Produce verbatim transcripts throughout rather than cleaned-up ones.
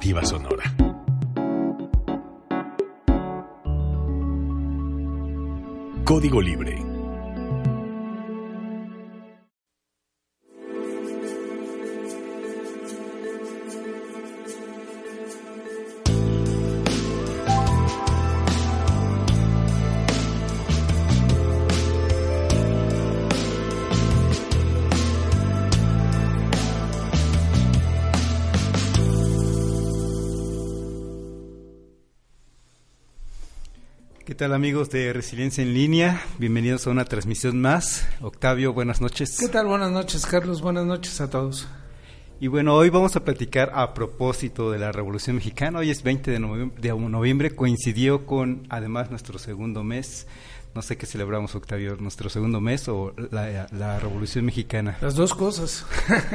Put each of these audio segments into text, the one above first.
Alternativa Sonora. Código Libre. ¿Qué tal, amigos de Resiliencia en Línea? Bienvenidos a una transmisión más. Octavio, buenas noches. ¿Qué tal? Buenas noches, Carlos. Buenas noches a todos. Y bueno, hoy vamos a platicar a propósito de la Revolución Mexicana. Hoy es veinte de noviembre, de noviembre, coincidió con, además, nuestro segundo mes. No sé qué celebramos, Octavio, nuestro segundo mes o la, la Revolución Mexicana. Las dos cosas.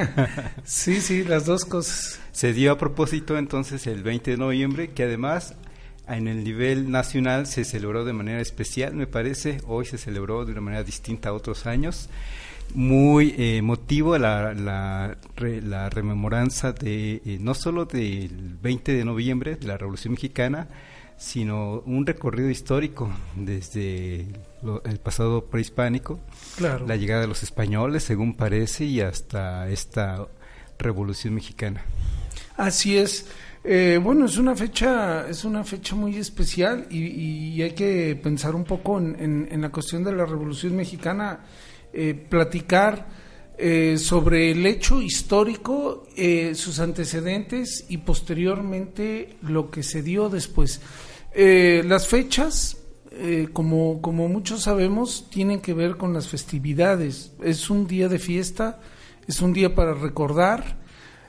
sí, sí, las dos cosas. Se dio a propósito, entonces, el veinte de noviembre, que además, en el nivel nacional se celebró de manera especial, me parece. Hoy se celebró de una manera distinta a otros años. Muy eh, emotivo la, la, re, la rememoranza de eh, no solo del veinte de noviembre, de la Revolución Mexicana, sino un recorrido histórico desde lo, el pasado prehispánico, claro. La llegada de los españoles, según parece, y hasta esta Revolución Mexicana. Así es. Eh, bueno, es una fecha, es una fecha muy especial y, y hay que pensar un poco en, en, en la cuestión de la Revolución Mexicana, eh, platicar eh, sobre el hecho histórico, eh, sus antecedentes y posteriormente lo que se dio después. Eh, las fechas, eh, como, como muchos sabemos, tienen que ver con las festividades. Es un día de fiesta, es un día para recordar.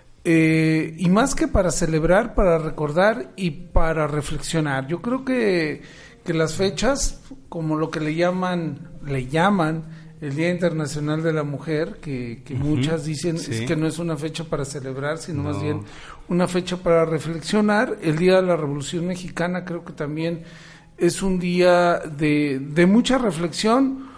Eh, y más que para celebrar, para recordar y para reflexionar. Yo creo que, que las fechas, como lo que le llaman, le llaman el Día Internacional de la Mujer, que, que uh-huh. muchas dicen sí. es que no es una fecha para celebrar, sino no. más bien una fecha para reflexionar. El Día de la Revolución Mexicana creo que también es un día de, de mucha reflexión,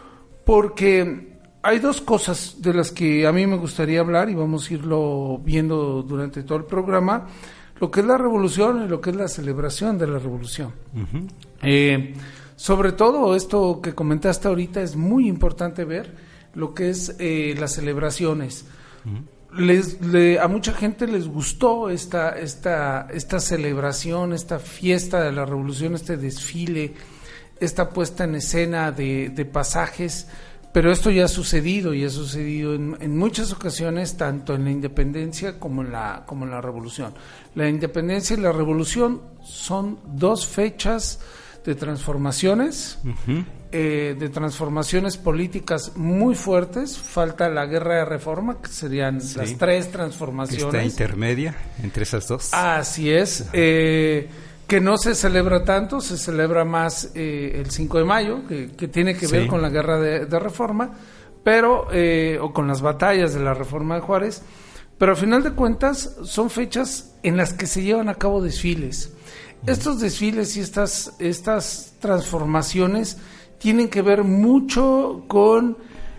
porque hay dos cosas de las que a mí me gustaría hablar y vamos a irlo viendo durante todo el programa, lo que es la revolución y lo que es la celebración de la revolución. Uh-huh. Eh, sobre todo esto que comentaste ahorita es muy importante ver lo que es eh, las celebraciones. Uh-huh. Les, le, a mucha gente les gustó esta, esta, esta celebración, esta fiesta de la revolución, este desfile, esta puesta en escena de, de pasajes. Pero esto ya ha sucedido y ha sucedido en, en muchas ocasiones, tanto en la independencia como en la, como en la revolución. La independencia y la revolución son dos fechas de transformaciones, uh-huh. eh, de transformaciones políticas muy fuertes. Falta la guerra de reforma, que serían sí. las tres transformaciones. Está intermedia entre esas dos. Así es. Eh, que no se celebra tanto, se celebra más eh, el cinco de mayo, que, que tiene que ver sí. con la guerra de, de reforma, pero eh, o con las batallas de la reforma de Juárez, pero al final de cuentas son fechas en las que se llevan a cabo desfiles. Uh-huh. Estos desfiles y estas, estas transformaciones tienen que ver mucho con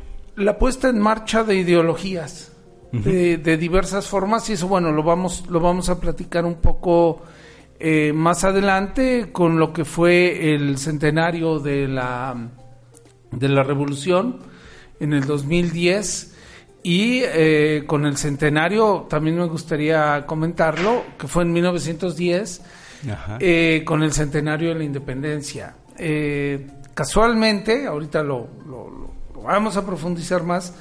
la puesta en marcha de ideologías, uh-huh. de, de diversas formas, y eso, bueno, lo vamos, lo vamos a platicar un poco Eh, más adelante con lo que fue el centenario de la de la revolución en el dos mil diez y eh, con el centenario también me gustaría comentarlo, que fue en mil novecientos diez, eh, con el centenario de la independencia. Eh, casualmente, ahorita lo, lo, lo vamos a profundizar más,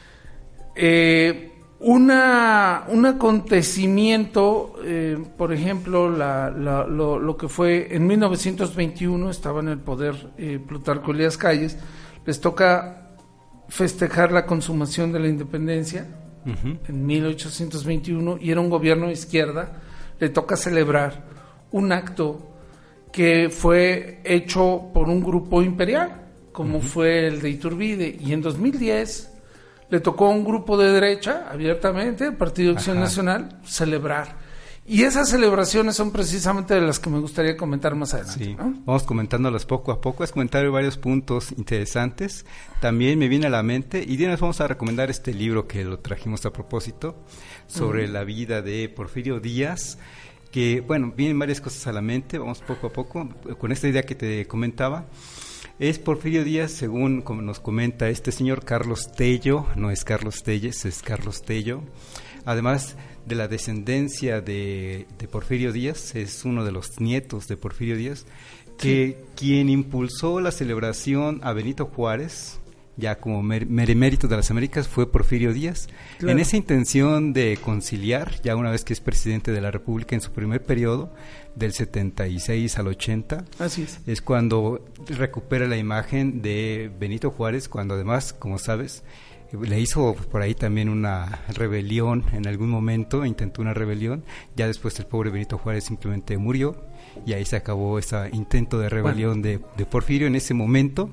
eh, Una, un acontecimiento, eh, por ejemplo, la, la, lo, lo que fue en mil novecientos veintiuno, estaba en el poder eh, Plutarco Elías Calles, les toca festejar la consumación de la independencia uh-huh. en mil ochocientos veintiuno, y era un gobierno de izquierda, le toca celebrar un acto que fue hecho por un grupo imperial, como uh-huh. fue el de Iturbide, y en dos mil diez le tocó a un grupo de derecha, abiertamente, el Partido de Acción Ajá. Nacional, celebrar. Y esas celebraciones son precisamente de las que me gustaría comentar más adelante. Sí, ¿no? Vamos comentándolas poco a poco. Has comentado varios puntos interesantes. También me viene a la mente, y de una vez vamos a recomendar este libro que lo trajimos a propósito, sobre uh-huh. la vida de Porfirio Díaz, que, bueno, vienen varias cosas a la mente, vamos poco a poco, con esta idea que te comentaba. Es Porfirio Díaz, según como nos comenta este señor Carlos Tello, no es Carlos Telles, es Carlos Tello. Además de la descendencia de, de Porfirio Díaz, es uno de los nietos de Porfirio Díaz, que sí. Quien impulsó la celebración a Benito Juárez, ya como meremérito de las Américas, fue Porfirio Díaz. Claro. En esa intención de conciliar, ya una vez que es presidente de la República en su primer periodo, del setenta y seis al ochenta, así es. Es cuando recupera la imagen de Benito Juárez, cuando además, como sabes, le hizo por ahí también una rebelión en algún momento, intentó una rebelión, ya después el pobre Benito Juárez simplemente murió, y ahí se acabó ese intento de rebelión bueno. de, de Porfirio en ese momento.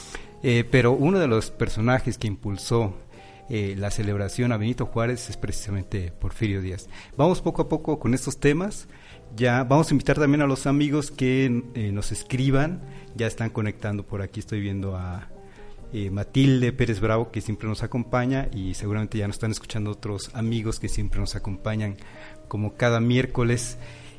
Eh, pero uno de los personajes que impulsó eh, la celebración a Benito Juárez es precisamente Porfirio Díaz. Vamos poco a poco con estos temas. Ya vamos a invitar también a los amigos que eh, nos escriban. Ya están conectando por aquí. Estoy viendo a eh, Matilde Pérez Bravo, que siempre nos acompaña, y seguramente ya nos están escuchando otros amigos que siempre nos acompañan como cada miércoles.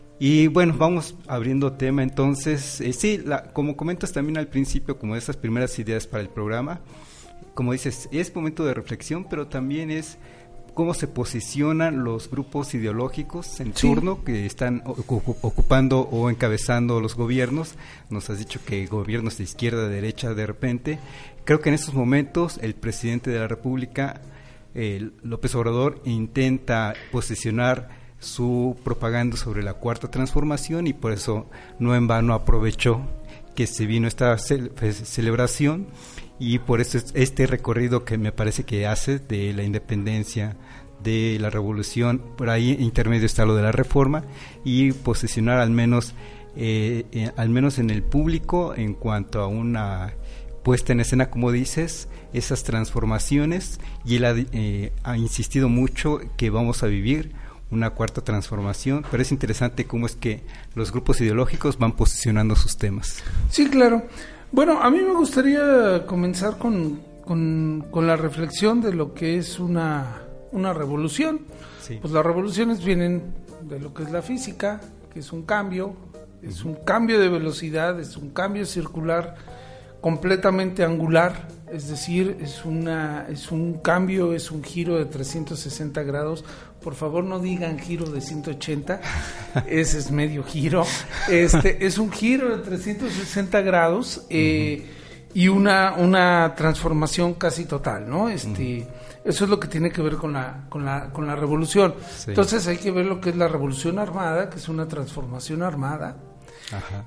Y bueno, vamos abriendo tema entonces. Eh, sí, la, como comentas también al principio, como esas primeras ideas para el programa, como dices, es momento de reflexión, pero también es cómo se posicionan los grupos ideológicos en sí. turno que están ocupando o encabezando los gobiernos. Nos has dicho que gobiernos de izquierda, de derecha, de repente. Creo que en estos momentos el presidente de la República, eh, López Obrador, intenta posicionar su propaganda sobre la Cuarta Transformación, y por eso no en vano aprovechó que se vino esta ce- celebración, y por eso este recorrido que me parece que hace de la independencia, de la revolución, por ahí intermedio está lo de la reforma, y posicionar al menos eh, eh, al menos en el público en cuanto a una puesta en escena, como dices, esas transformaciones, y él ha, eh, ha insistido mucho que vamos a vivir una cuarta transformación, pero es interesante cómo es que los grupos ideológicos van posicionando sus temas. Sí, claro. Bueno, a mí me gustaría comenzar con, con, con la reflexión de lo que es una, una revolución. Sí. Pues las revoluciones vienen de lo que es la física, que es un cambio, es un cambio de velocidad, es un cambio circular completamente angular, es decir, es una es un cambio, es un giro de trescientos sesenta grados. Por favor, no digan giro de ciento ochenta, ese es medio giro. Este es un giro de trescientos sesenta grados eh, uh-huh. y una una transformación casi total, ¿no? Este uh-huh. Eso es lo que tiene que ver con la con la con la revolución. Sí. Entonces hay que ver lo que es la revolución armada, que es una transformación armada. Ajá.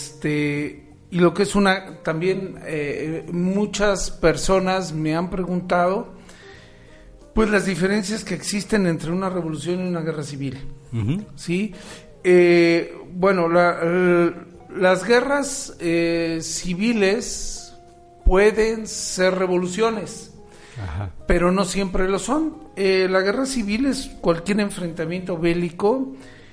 Este y lo que es una, también eh, muchas personas me han preguntado pues las diferencias que existen entre una revolución y una guerra civil. Uh-huh. ¿Sí? Eh, bueno, la, la, las guerras eh, civiles pueden ser revoluciones, ajá. pero no siempre lo son. Eh, la guerra civil es cualquier enfrentamiento bélico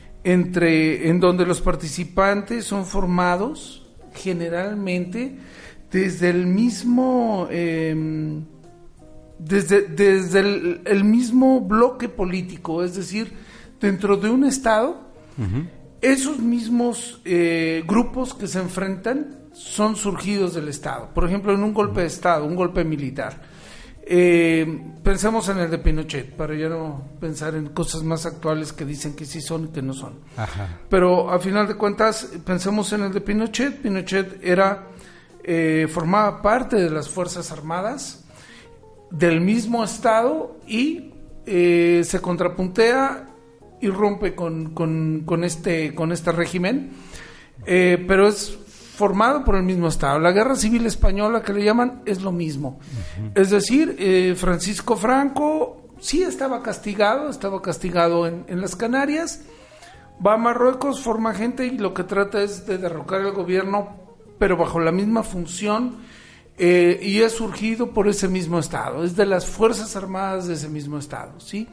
entre en donde los participantes son formados generalmente desde el mismo eh, desde, desde el, el mismo bloque político, es decir, dentro de un estado, uh-huh. esos mismos eh, grupos que se enfrentan son surgidos del estado. Por ejemplo, en un golpe de estado, un golpe militar, eh, pensemos en el de Pinochet, para ya no pensar en cosas más actuales que dicen que sí son y que no son. Ajá. Pero a final de cuentas pensemos en el de Pinochet. Pinochet era eh, formaba parte de las Fuerzas Armadas del mismo estado y eh, se contrapuntea y rompe con, con, con este con este régimen, eh, pero es formado por el mismo estado. La guerra civil española, que le llaman, es lo mismo. Uh-huh. Es decir, eh, Francisco Franco sí estaba castigado, estaba castigado en, en las Canarias, va a Marruecos, forma gente y lo que trata es de derrocar el gobierno, pero bajo la misma función, eh, y es surgido por ese mismo estado, es de las Fuerzas Armadas de ese mismo estado, ¿sí?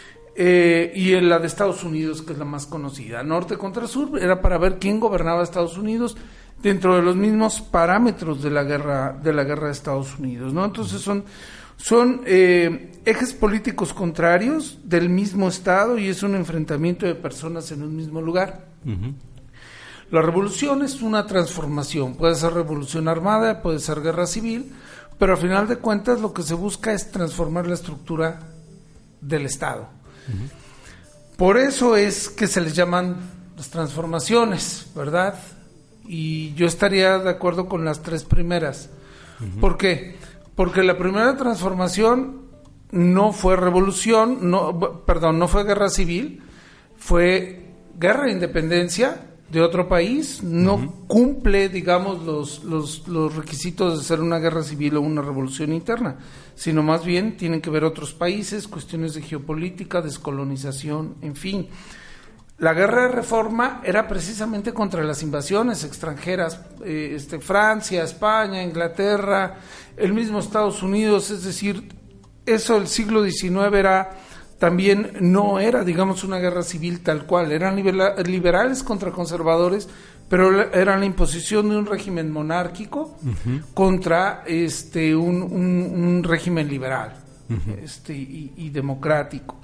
Eh, y en la de Estados Unidos, que es la más conocida, norte contra sur, era para ver quién gobernaba Estados Unidos dentro de los mismos parámetros de la guerra de la guerra de Estados Unidos, ¿no? Entonces son Son eh, ejes políticos contrarios del mismo Estado y es un enfrentamiento de personas en un mismo lugar. Uh-huh. La revolución es una transformación, puede ser revolución armada, puede ser guerra civil, pero al final de cuentas lo que se busca es transformar la estructura del Estado. Uh-huh. Por eso es que se les llaman las transformaciones, ¿verdad? Y yo estaría de acuerdo con las tres primeras. Uh-huh. ¿Por qué? Porque la primera transformación no fue revolución, no, perdón, no fue guerra civil, fue guerra de independencia de otro país, no uh-huh. cumple, digamos, los, los, los requisitos de ser una guerra civil o una revolución interna, sino más bien tienen que ver otros países, cuestiones de geopolítica, descolonización, en fin. La guerra de reforma era precisamente contra las invasiones extranjeras, eh, este, Francia, España, Inglaterra, el mismo Estados Unidos, es decir, eso del siglo diecinueve era... También no era, digamos, una guerra civil tal cual, eran liberales contra conservadores, pero era la imposición de un régimen monárquico uh-huh. contra este un, un, un régimen liberal uh-huh. este, y, y democrático.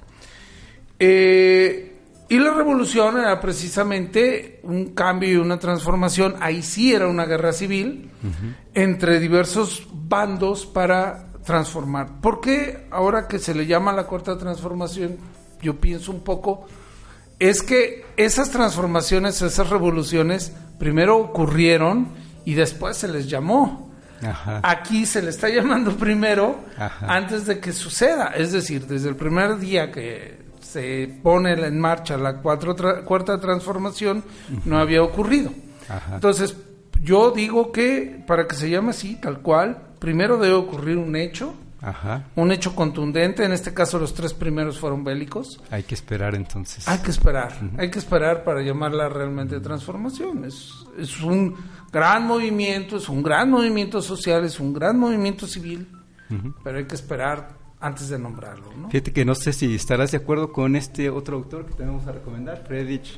Eh, y la revolución era precisamente un cambio y una transformación, ahí sí era una guerra civil uh-huh. entre diversos bandos para transformar. ¿Por qué ahora que se le llama la cuarta transformación? Yo pienso un poco, es que esas transformaciones, esas revoluciones, primero ocurrieron y después se les llamó. Ajá. Aquí se le está llamando primero Ajá. antes de que suceda, es decir, desde el primer día que se pone en marcha la cuatro tra- cuarta transformación, uh-huh. no había ocurrido. Ajá. Entonces, yo digo que para que se llame así, tal cual, primero debe ocurrir un hecho, Ajá. un hecho contundente, en este caso los tres primeros fueron bélicos. Hay que esperar entonces. Hay que esperar, uh-huh. hay que esperar para llamarla realmente transformación. Es, es un gran movimiento, es un gran movimiento social, es un gran movimiento civil, uh-huh. pero hay que esperar antes de nombrarlo, ¿no? Fíjate que no sé si estarás de acuerdo con este otro autor que tenemos a recomendar, Friedrich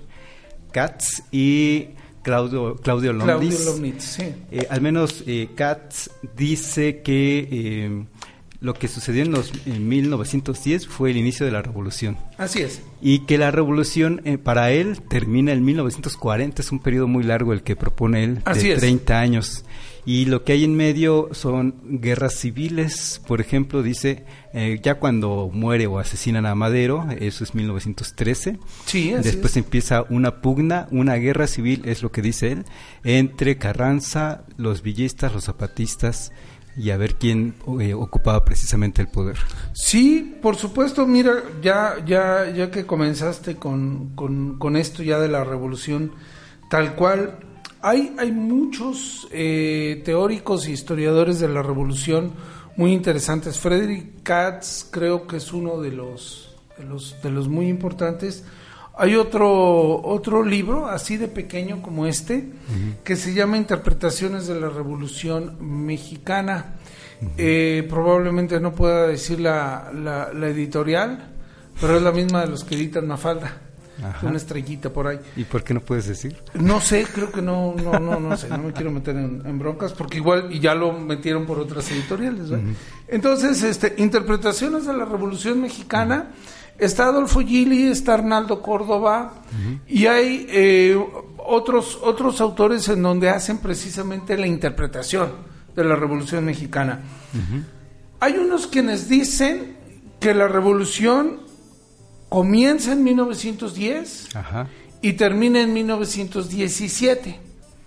Katz y... Claudio, Claudio Lomnitz. Claudio Lomnitz, sí. Eh, al menos eh, Katz dice que eh, lo que sucedió en, los, en mil novecientos diez fue el inicio de la revolución. Así es. Y que la revolución eh, para él termina en mil novecientos cuarenta, es un periodo muy largo el que propone él, Así de es. treinta años. Y lo que hay en medio son guerras civiles, por ejemplo, dice, eh, ya cuando muere o asesinan a Madero, eso es mil novecientos trece. Sí, así Después es. empieza una pugna, una guerra civil, es lo que dice él, entre Carranza, los villistas, los zapatistas, y a ver quién eh, ocupaba precisamente el poder. Sí, por supuesto, mira, ya ya ya que comenzaste con, con, con esto ya de la revolución, tal cual, hay, hay muchos eh, teóricos y historiadores de la revolución muy interesantes. Friedrich Katz creo que es uno de los, de los, de los muy importantes. Hay otro otro libro, así de pequeño como este, uh-huh. que se llama Interpretaciones de la Revolución Mexicana. Uh-huh. Eh, probablemente no pueda decir la, la, la editorial, pero es la misma de los que editan Mafalda. Ajá. Una estrellita por ahí. ¿Y por qué no puedes decir? No sé, creo que no, no, no, no sé, no me quiero meter en, en broncas, porque igual, y ya lo metieron por otras editoriales, ¿verdad? Uh-huh. Entonces, este, Interpretaciones de la Revolución Mexicana, uh-huh. está Adolfo Gili, está Arnaldo Córdoba, uh-huh. y hay eh, otros, otros autores en donde hacen precisamente la interpretación de la Revolución Mexicana. Uh-huh. Hay unos quienes dicen que la revolución comienza en mil novecientos diez Ajá. y termina en mil novecientos diecisiete.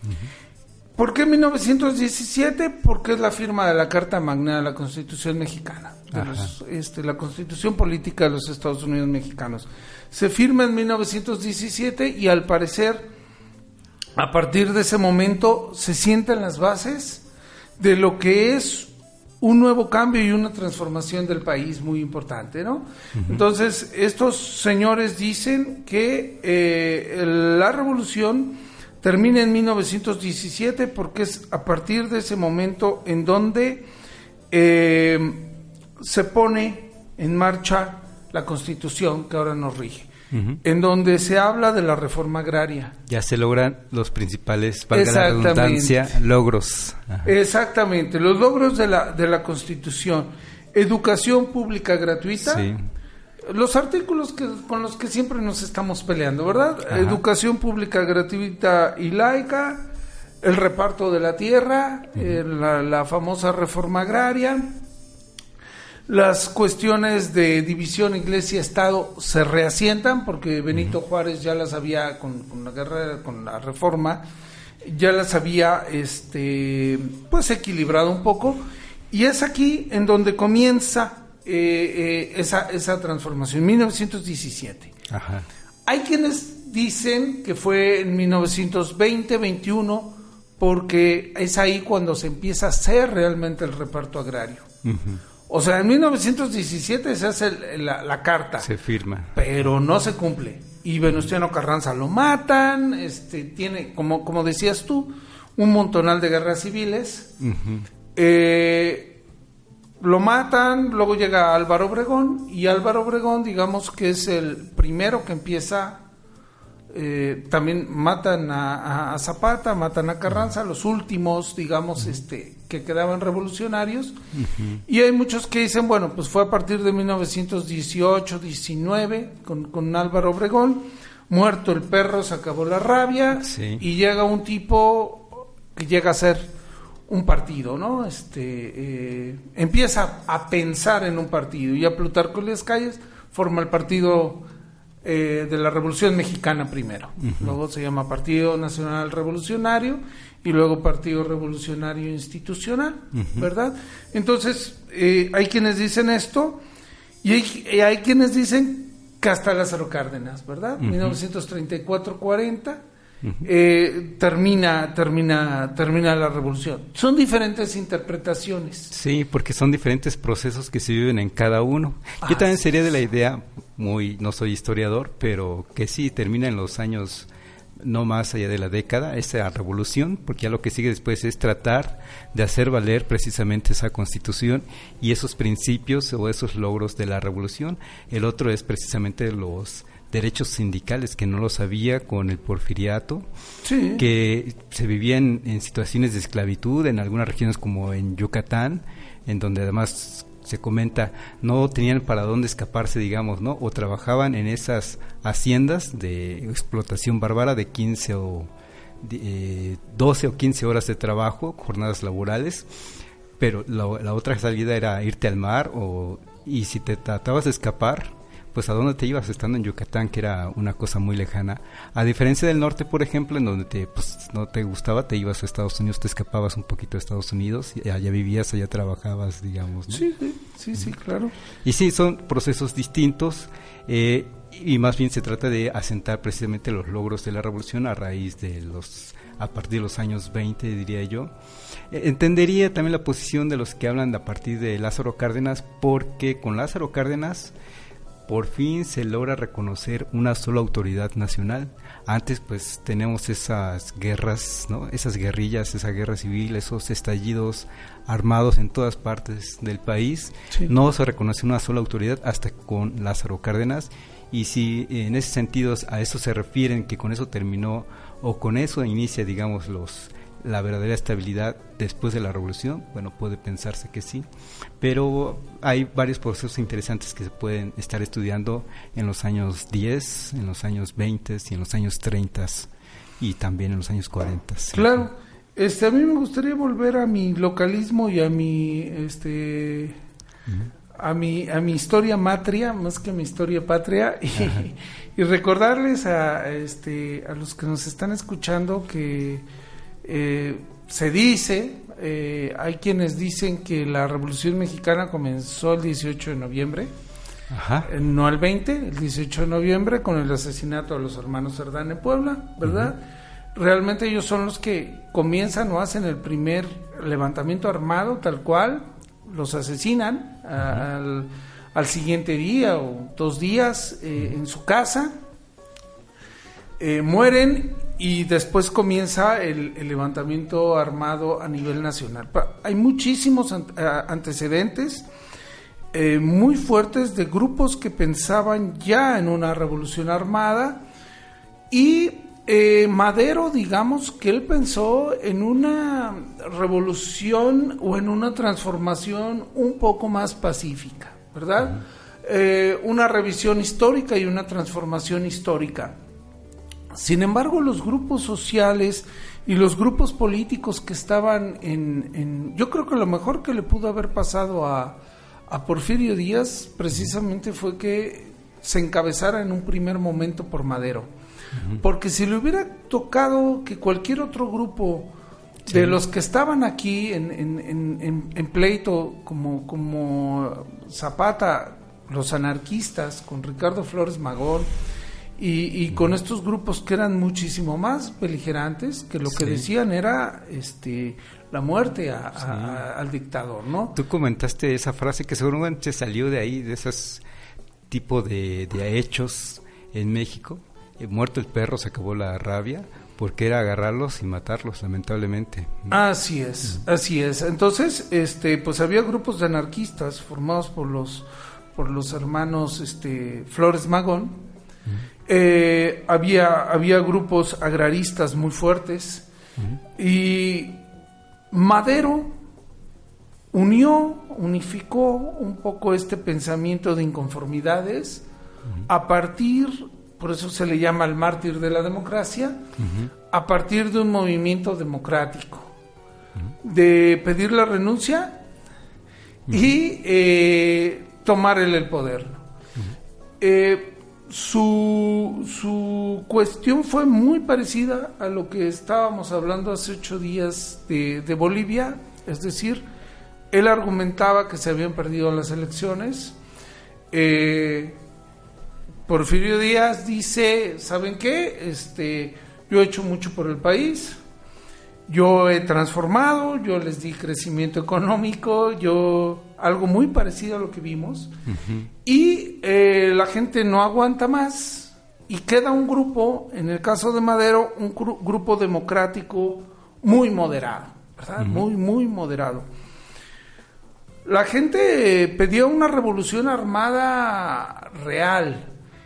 Uh-huh. ¿Por qué mil novecientos diecisiete? Porque es la firma de la Carta Magna de la Constitución Mexicana, de los, este, la Constitución Política de los Estados Unidos Mexicanos. Se firma en mil novecientos diecisiete y al parecer, a partir de ese momento, se sientan las bases de lo que es un nuevo cambio y una transformación del país muy importante, ¿no? Uh-huh. Entonces, estos señores dicen que eh, la revolución termina en mil novecientos diecisiete porque es a partir de ese momento en donde eh, se pone en marcha la Constitución que ahora nos rige. Uh-huh. En donde se habla de la reforma agraria. Ya se logran los principales, valga la redundancia, logros. Ajá. Exactamente, los logros de la de la Constitución. educación pública gratuita. Sí. Los artículos que, con los que siempre nos estamos peleando, ¿verdad? Ajá. Educación pública gratuita y laica, el reparto de la tierra, uh-huh. eh, la, la famosa reforma agraria, las cuestiones de división iglesia-estado se reasientan porque Benito uh-huh. Juárez ya las había, con, con la guerra, con la reforma, ya las había este, pues equilibrado un poco, y es aquí en donde comienza Eh, eh, esa, esa transformación, mil novecientos diecisiete. Ajá. Hay quienes dicen que fue en mil novecientos veinte, veintiuno, porque es ahí cuando se empieza a hacer realmente el reparto agrario. Uh-huh. O sea, en mil novecientos diecisiete se hace el, la, la carta. Se firma. Pero no se cumple. Y Venustiano Carranza lo matan, este, tiene, como, como decías tú, un montonal de guerras civiles. Uh-huh. Eh... Lo matan, luego llega Álvaro Obregón, y Álvaro Obregón, digamos que es el primero que empieza, eh, también matan a, a Zapata, matan a Carranza, los últimos, digamos, uh-huh. este, que quedaban revolucionarios, uh-huh. y hay muchos que dicen, bueno, pues fue a partir de mil novecientos dieciocho, diecinueve, con, con Álvaro Obregón, muerto el perro, se acabó la rabia, sí. y llega un tipo que llega a ser un partido, ¿no? Este eh, empieza a pensar en un partido, y a Plutarco Elías Calles forma el partido eh, de la Revolución Mexicana primero, uh-huh. luego se llama Partido Nacional Revolucionario y luego Partido Revolucionario Institucional, uh-huh. ¿verdad? Entonces eh, hay quienes dicen esto, y hay, y hay quienes dicen que hasta Lázaro Cárdenas, ¿verdad? Uh-huh. mil novecientos treinta y cuatro cuarenta Uh-huh. Eh, termina termina termina la revolución. Son diferentes interpretaciones. Sí, porque son diferentes procesos que se viven en cada uno. Ah, Yo también sí, sería de la sí. idea, muy no soy historiador, pero que sí termina en los años no más allá de la década esa revolución, porque ya lo que sigue después es tratar de hacer valer precisamente esa Constitución y esos principios o esos logros de la revolución. El otro es precisamente los derechos sindicales, que no los había con el porfiriato, sí. que se vivían en situaciones de esclavitud en algunas regiones como en Yucatán, en donde además se comenta no tenían para dónde escaparse, digamos, ¿no? O trabajaban en esas haciendas de explotación bárbara de quince o eh, doce o quince horas de trabajo, jornadas laborales, pero la, la otra salida era irte al mar, o y si te tratabas de escapar, pues a dónde te ibas estando en Yucatán, que era una cosa muy lejana, a diferencia del norte, por ejemplo, en donde te pues no te gustaba, te ibas a Estados Unidos, te escapabas un poquito de Estados Unidos, y allá vivías, allá trabajabas, digamos, ¿no? Sí, sí, sí, sí, claro. Y sí, son procesos distintos, eh, y más bien se trata de asentar precisamente los logros de la revolución a raíz de los, a partir de los años veinte, diría yo. Eh, entendería también la posición de los que hablan a partir de Lázaro Cárdenas, porque con Lázaro Cárdenas por fin se logra reconocer una sola autoridad nacional. Antes pues tenemos esas guerras, ¿no? Esas guerrillas, esa guerra civil, esos estallidos armados en todas partes del país. Sí. No se reconoce una sola autoridad hasta con Lázaro Cárdenas, y si en ese sentido a eso se refieren, que con eso terminó o con eso inicia, digamos, los la verdadera estabilidad después de la revolución, bueno, puede pensarse que sí, pero hay varios procesos interesantes que se pueden estar estudiando en los años diez, en los años veinte y en los años treinta y también en los años cuarenta. Claro, este, a mí me gustaría volver a mi localismo y a mi este uh-huh. a mi a mi historia matria más que a mi historia patria, y, y recordarles a este a los que nos están escuchando que Eh, se dice, eh, hay quienes dicen que la Revolución Mexicana comenzó el dieciocho de noviembre, Ajá. Eh, no el veinte, el dieciocho de noviembre, con el asesinato de los hermanos Cerdán en Puebla, ¿verdad? Uh-huh. Realmente ellos son los que comienzan o hacen el primer levantamiento armado, tal cual, los asesinan uh-huh. a, al, al siguiente día o dos días eh, uh-huh. en su casa, eh, mueren. Y después comienza el, el levantamiento armado a nivel nacional. Hay muchísimos antecedentes eh, muy fuertes de grupos que pensaban ya en una revolución armada, y eh, Madero, digamos que él pensó en una revolución o en una transformación un poco más pacífica, ¿verdad? Uh-huh. Eh, una revisión histórica y una transformación histórica. Sin embargo, los grupos sociales y los grupos políticos que estaban en, en... Yo creo que lo mejor que le pudo haber pasado a, a Porfirio Díaz precisamente fue que se encabezara en un primer momento por Madero. Uh-huh. Porque si le hubiera tocado que cualquier otro grupo de sí. los que estaban aquí en, en, en, en pleito, como, como Zapata, los anarquistas, con Ricardo Flores Magón, y, y con estos grupos que eran muchísimo más beligerantes, que lo que sí. decían era este la muerte a, sí. a, al dictador, ¿no? Tú comentaste esa frase que seguramente salió de ahí, de esos tipo de, de hechos en México. Eh, muerto el perro, se acabó la rabia, porque era agarrarlos y matarlos, lamentablemente. Así es, uh-huh. así es. Entonces, este, pues había grupos de anarquistas formados por los por los hermanos este, Flores Magón. Uh-huh. Eh, había, había grupos agraristas muy fuertes. Uh-huh. Y Madero unió, unificó un poco este pensamiento de inconformidades uh-huh. a partir, por eso se le llama el mártir de la democracia, uh-huh. a partir de un movimiento democrático, uh-huh. de pedir la renuncia uh-huh. y eh, tomar él el poder. Uh-huh. Eh, su, su cuestión fue muy parecida a lo que estábamos hablando hace ocho días de, de Bolivia, es decir, él argumentaba que se habían perdido las elecciones. Eh, Porfirio Díaz dice, ¿saben qué? Este, yo he hecho mucho por el país, yo he transformado, yo les di crecimiento económico, yo algo muy parecido a lo que vimos, uh-huh. y eh, la gente no aguanta más y queda un grupo, en el caso de Madero, un gru- grupo democrático muy moderado, ¿verdad? Uh-huh. Muy, muy moderado. La gente eh, pedía una revolución armada real,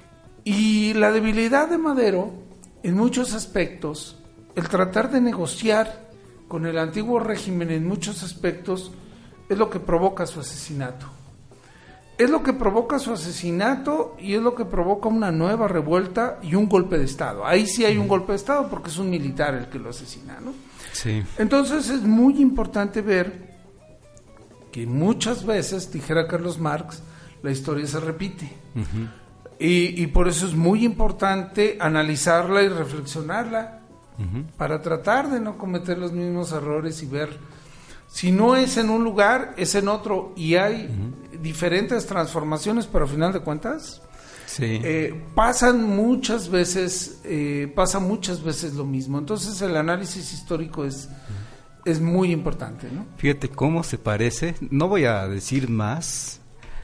y la debilidad de Madero, en muchos aspectos, el tratar de negociar con el antiguo régimen en muchos aspectos, es lo que provoca su asesinato. Es lo que provoca su asesinato y es lo que provoca una nueva revuelta y un golpe de Estado. Ahí sí hay un golpe de Estado porque es un militar el que lo asesina, ¿no? Sí. Entonces es muy importante ver que muchas veces, dijera Carlos Marx, la historia se repite. Uh-huh. Y, y por eso es muy importante analizarla y reflexionarla uh-huh. para tratar de no cometer los mismos errores y ver si no es en un lugar, es en otro, y hay uh-huh. diferentes transformaciones, pero al final de cuentas sí. eh, pasan muchas veces eh, pasa muchas veces lo mismo. Entonces el análisis histórico es, uh-huh. es muy importante, ¿no? Fíjate cómo se parece, no voy a decir más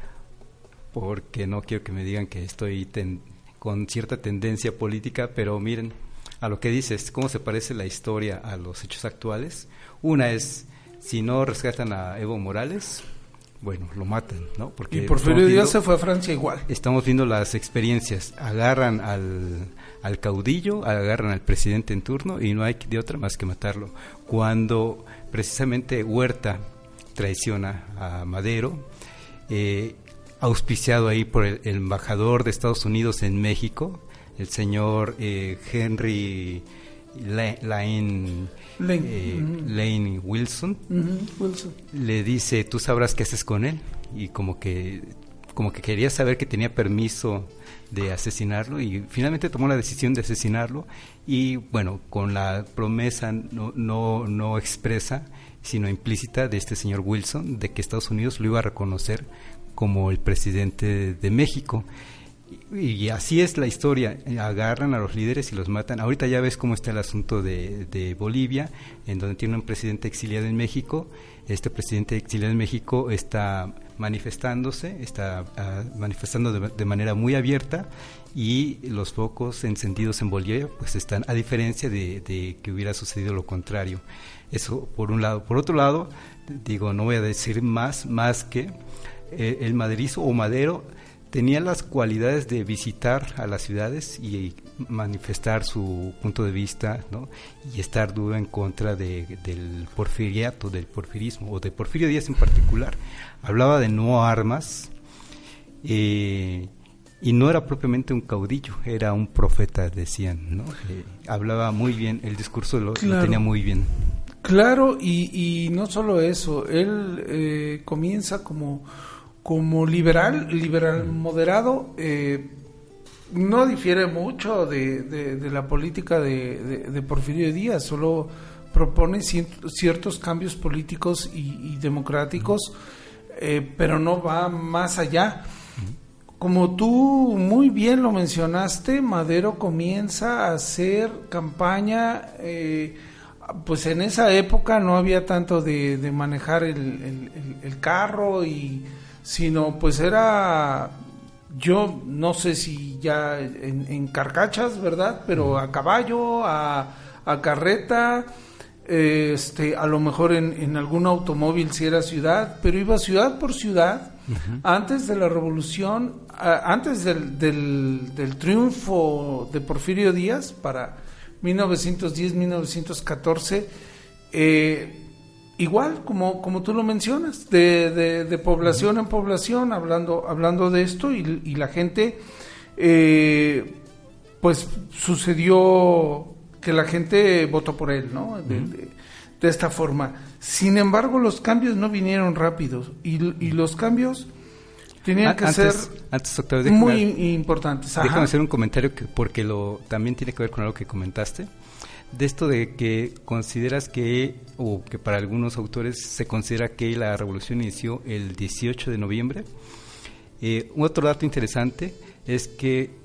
porque no quiero que me digan que estoy ten, con cierta tendencia política, pero miren, a lo que dices, cómo se parece la historia a los hechos actuales. Una es, si no rescatan a Evo Morales, bueno, lo matan, ¿no? Porque y Porfirio Díaz se fue a Francia igual. Estamos viendo las experiencias, agarran al, al caudillo, agarran al presidente en turno y no hay de otra más que matarlo. Cuando precisamente Huerta traiciona a Madero, eh, auspiciado ahí por el, el embajador de Estados Unidos en México, el señor eh, Henry Lane, Lane. Eh, uh-huh. Lane Wilson, uh-huh. Wilson, le dice, tú sabrás qué haces con él, y como que como que quería saber que tenía permiso de asesinarlo, y finalmente tomó la decisión de asesinarlo, y bueno, con la promesa no, no, no expresa, sino implícita de este señor Wilson, de que Estados Unidos lo iba a reconocer como el presidente de México. Y, y así es la historia, agarran a los líderes y los matan. Ahorita ya ves cómo está el asunto de, de Bolivia, en donde tiene un presidente exiliado en México. Este presidente exiliado en México está manifestándose, está uh, manifestando de, de manera muy abierta, y los focos encendidos en Bolivia pues están, a diferencia de, de que hubiera sucedido lo contrario. Eso por un lado. Por otro lado, digo, no voy a decir más, más que el maderizo o Madero tenía las cualidades de visitar a las ciudades y manifestar su punto de vista, ¿no? Y estar duro en contra de, del porfiriato, del porfirismo, o de Porfirio Díaz en particular. Hablaba de no armas, eh, y no era propiamente un caudillo, era un profeta, decían, ¿no? Eh, hablaba muy bien, el discurso lo, claro. lo tenía muy bien. Claro, y, y no solo eso, él eh, comienza como, como liberal, liberal moderado, eh, no difiere mucho de, de, de la política de, de, de Porfirio Díaz, solo propone ciertos cambios políticos y, y democráticos, eh, pero no va más allá. Como tú muy bien lo mencionaste, Madero comienza a hacer campaña, eh, pues en esa época no había tanto de, de manejar el, el, el carro, y sino pues era, yo no sé si ya en, en carcachas, ¿verdad? Pero a caballo, a, a carreta, este, a lo mejor en, en algún automóvil si era ciudad, pero iba ciudad por ciudad. Uh-huh. Antes de la revolución, a, antes del, del, del triunfo de Porfirio Díaz para mil novecientos diez, mil novecientos catorce, eh, igual como, como tú lo mencionas, de, de, de población uh-huh. en población, hablando, hablando de esto, y, y la gente, eh, pues sucedió que la gente votó por él, ¿no? De, uh-huh. de, de esta forma. Sin embargo, los cambios no vinieron rápidos, y, y los cambios tenían que antes, ser antes, doctor, déjame, muy importantes. Ajá. Déjame hacer un comentario que, porque lo también tiene que ver con algo que comentaste, de esto de que consideras que, o que para algunos autores se considera que la revolución inició el dieciocho de noviembre. Eh, otro dato interesante es que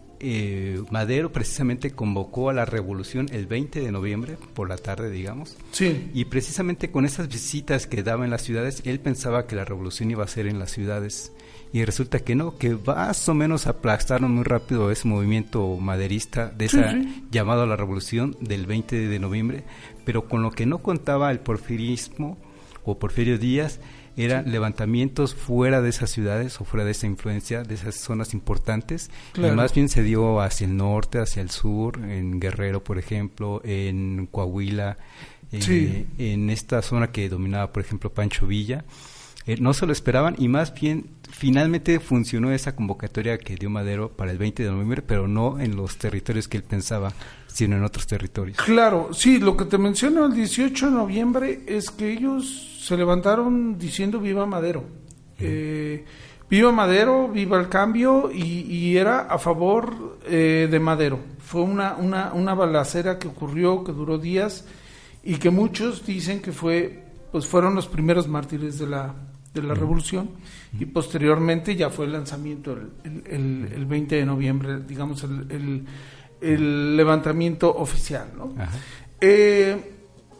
Eh, Madero precisamente convocó a la revolución el veinte de noviembre por la tarde, digamos. Sí. Y precisamente con esas visitas que daba en las ciudades, él pensaba que la revolución iba a ser en las ciudades, y resulta que no, que más o menos aplastaron muy rápido ese movimiento maderista de esa sí, sí. llamado a la revolución del veinte de noviembre, pero con lo que no contaba el porfirismo o Porfirio Díaz eran levantamientos fuera de esas ciudades o fuera de esa influencia, de esas zonas importantes, claro. Y más bien se dio hacia el norte, hacia el sur, en Guerrero, por ejemplo, en Coahuila, sí. eh, en esta zona que dominaba, por ejemplo, Pancho Villa. Eh, no se lo esperaban, y más bien finalmente funcionó esa convocatoria que dio Madero para el veinte de noviembre, pero no en los territorios que él pensaba, sino en otros territorios. Claro, sí, lo que te menciono el dieciocho de noviembre es que ellos se levantaron diciendo viva Madero, eh, viva Madero, viva el cambio, y, y era a favor eh, de Madero. Fue una, una, una balacera que ocurrió, que duró días, y que muchos dicen que fue, pues fueron los primeros mártires de la, de la revolución, y posteriormente ya fue el lanzamiento el, el, el, el veinte de noviembre, digamos el, el, el levantamiento oficial, ¿no? Ajá. Eh,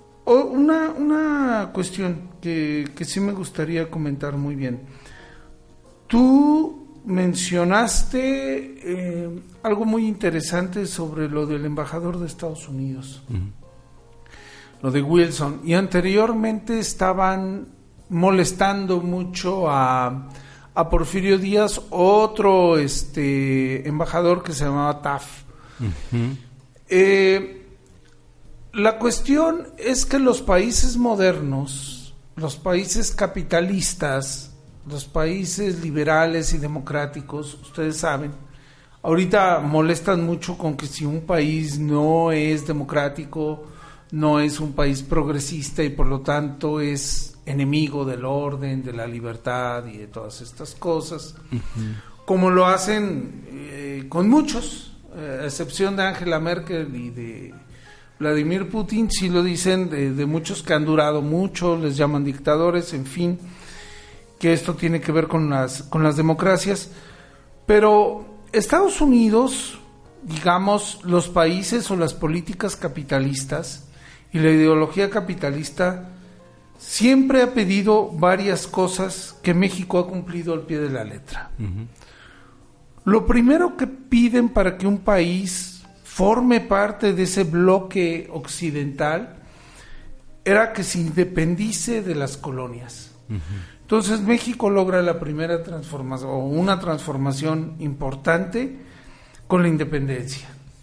Una, una cuestión que, que sí me gustaría comentar muy bien. Tú mencionaste eh, algo muy interesante sobre lo del embajador de Estados Unidos, uh-huh. lo de Wilson, y anteriormente estaban molestando mucho a, a Porfirio Díaz, otro este embajador que se llamaba Taft. Uh-huh. Eh, La cuestión es que los países modernos, los países capitalistas, los países liberales y democráticos, ustedes saben, ahorita molestan mucho con que si un país no es democrático, no es un país progresista y por lo tanto es enemigo del orden, de la libertad y de todas estas cosas, uh-huh. como lo hacen eh, con muchos, eh, a excepción de Angela Merkel y de Vladimir Putin, sí lo dicen de, de muchos que han durado mucho, les llaman dictadores, en fin, que esto tiene que ver con las, con las democracias. Pero Estados Unidos, digamos, los países o las políticas capitalistas y la ideología capitalista siempre ha pedido varias cosas que México ha cumplido al pie de la letra. Uh-huh. Lo primero que piden para que un país forme parte de ese bloque occidental era que se independice de las colonias. Uh-huh. Entonces México logra la primera transformación, o una transformación importante, con la independencia.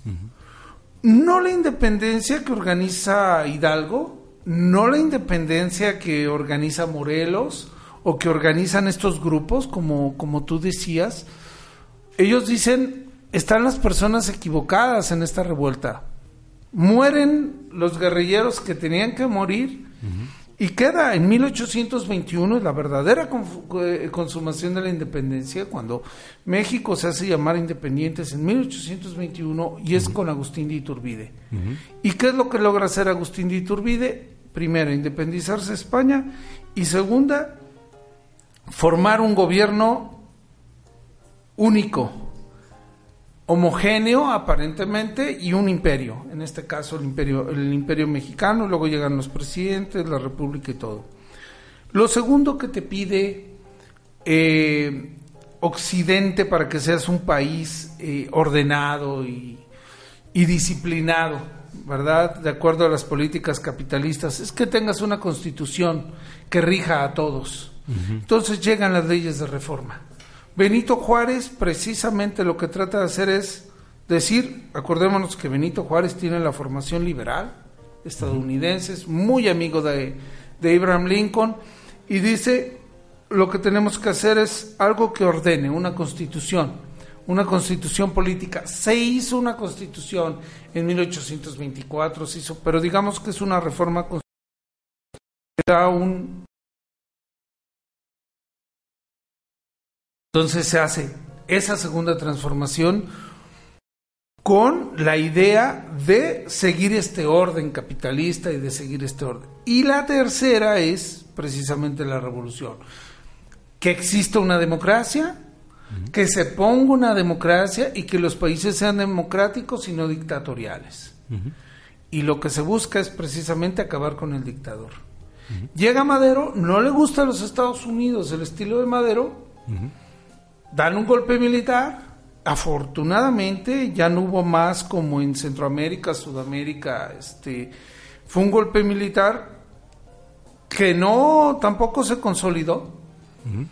Uh-huh. No la independencia que organiza Hidalgo, no la independencia que organiza Morelos o que organizan estos grupos, como, como tú decías. Ellos dicen, están las personas equivocadas en esta revuelta. Mueren los guerrilleros que tenían que morir, uh-huh, y queda en mil ochocientos veintiuno la verdadera consumación de la independencia, cuando México se hace llamar independientes en mil ochocientos veintiuno, y es, uh-huh, con Agustín de Iturbide. Uh-huh. ¿Y qué es lo que logra hacer Agustín de Iturbide? Primera, independizarse de España, y segunda, formar un gobierno único, homogéneo aparentemente, y un imperio, en este caso el imperio, el imperio mexicano. Luego llegan los presidentes, la república y todo. Lo segundo que te pide eh, Occidente para que seas un país eh, ordenado y, y disciplinado, ¿verdad?, de acuerdo a las políticas capitalistas, es que tengas una constitución que rija a todos. Uh-huh. Entonces llegan las leyes de reforma. Benito Juárez precisamente lo que trata de hacer es decir, acordémonos que Benito Juárez tiene la formación liberal estadounidense, es muy amigo de, de Abraham Lincoln, y dice, lo que tenemos que hacer es algo que ordene, una constitución, una constitución política. Se hizo una constitución en mil ochocientos veinticuatro, se hizo, pero digamos que es una reforma constitucional que da un... Entonces se hace esa segunda transformación con la idea de seguir este orden capitalista y de seguir este orden. Y la tercera es precisamente la revolución. Que exista una democracia, uh-huh, que se ponga una democracia y que los países sean democráticos y no dictatoriales. Uh-huh. Y lo que se busca es precisamente acabar con el dictador. Uh-huh. Llega Madero, no le gusta a los Estados Unidos el estilo de Madero, uh-huh, dan un golpe militar. Afortunadamente ya no hubo más como en Centroamérica, Sudamérica, este, fue un golpe militar que no tampoco se consolidó. Uh-huh.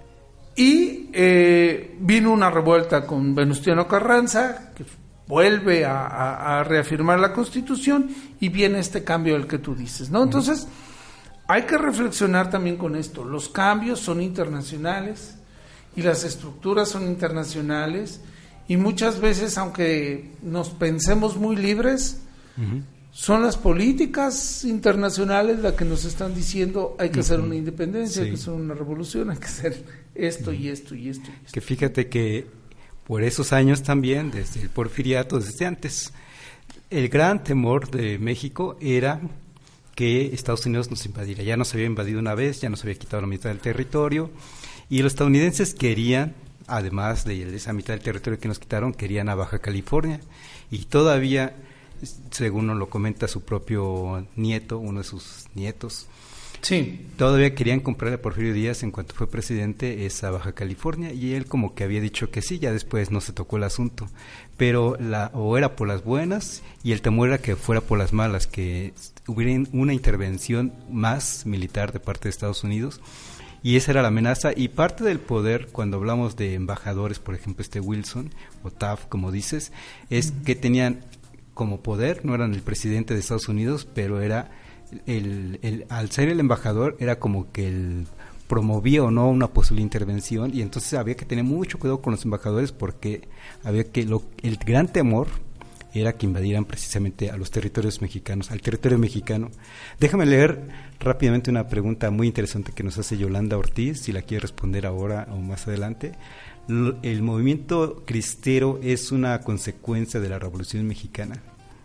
Y eh, vino una revuelta con Venustiano Carranza, que vuelve a, a, a reafirmar la Constitución, y viene este cambio del que tú dices, ¿no? Uh-huh. Entonces hay que reflexionar también con esto. Los cambios son internacionales y las estructuras son internacionales, y muchas veces, aunque nos pensemos muy libres, uh-huh, son las políticas internacionales las que nos están diciendo hay que, uh-huh, hacer una independencia, sí, hay que hacer una revolución, hay que hacer esto, uh-huh, y esto y esto y esto. Que fíjate que por esos años también, desde el Porfiriato, desde antes, el gran temor de México era que Estados Unidos nos invadiera. Ya nos había invadido una vez, ya nos había quitado la mitad del territorio, y los estadounidenses querían, además de esa mitad del territorio que nos quitaron, querían a Baja California, y todavía, según nos lo comenta su propio nieto, uno de sus nietos, sí, todavía querían comprarle a Porfirio Díaz, en cuanto fue presidente, esa Baja California, y él como que había dicho que sí, ya después no se tocó el asunto, pero la, o era por las buenas, y el temor era que fuera por las malas, que hubiera una intervención más militar de parte de Estados Unidos. Y esa era la amenaza, y parte del poder, cuando hablamos de embajadores, por ejemplo, este Wilson, o Taft, como dices, es, uh-huh, que tenían como poder, no eran el presidente de Estados Unidos, pero era, el, el al ser el embajador, era como que el promovía o no una posible intervención, y entonces había que tener mucho cuidado con los embajadores, porque había que, lo, el gran temor era que invadieran precisamente a los territorios mexicanos, al territorio mexicano. Déjame leer rápidamente una pregunta muy interesante que nos hace Yolanda Ortiz, si la quiere responder ahora o más adelante. ¿El movimiento cristero es una consecuencia de la Revolución Mexicana?